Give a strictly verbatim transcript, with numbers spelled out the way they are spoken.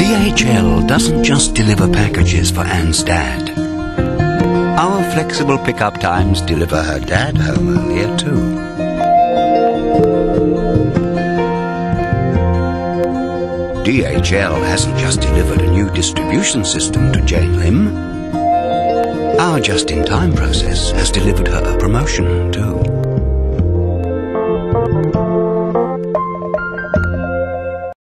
D H L doesn't just deliver packages for Anne's dad. Our flexible pickup times deliver her dad home earlier too. D H L hasn't just delivered a new distribution system to Jane Lim. Our just-in-time process has delivered her a promotion too.